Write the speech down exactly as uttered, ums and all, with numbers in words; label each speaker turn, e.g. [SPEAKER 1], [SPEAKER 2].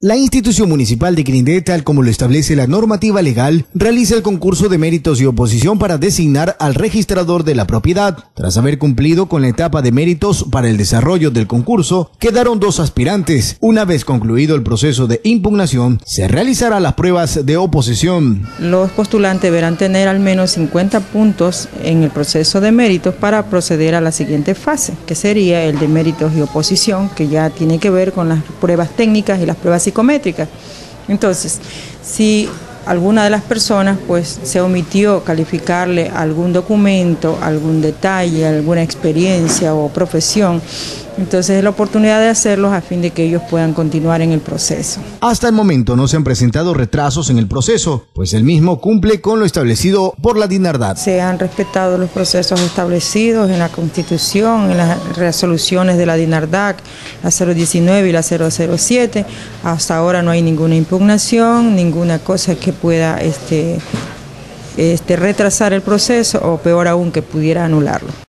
[SPEAKER 1] La institución municipal de Quirindé, tal como lo establece la normativa legal, realiza el concurso de méritos y oposición para designar al registrador de la propiedad. Tras haber cumplido con la etapa de méritos para el desarrollo del concurso, quedaron dos aspirantes. Una vez concluido el proceso de impugnación, se realizará las pruebas de oposición.
[SPEAKER 2] Los postulantes deberán tener al menos cincuenta puntos en el proceso de méritos para proceder a la siguiente fase, que sería el de méritos y oposición, que ya tiene que ver con las pruebas técnicas y las pruebas psicométricas. Entonces, si alguna de las personas pues se omitió calificarle algún documento, algún detalle, alguna experiencia o profesión, entonces es la oportunidad de hacerlos a fin de que ellos puedan continuar en el proceso.
[SPEAKER 1] Hasta el momento no se han presentado retrasos en el proceso, pues el mismo cumple con lo establecido por la DINARDAC.
[SPEAKER 2] Se han respetado los procesos establecidos en la Constitución, en las resoluciones de la DINARDAC, la cero diecinueve y la cero cero siete. Hasta ahora no hay ninguna impugnación, ninguna cosa que pueda este, este, retrasar el proceso o peor aún que pudiera anularlo.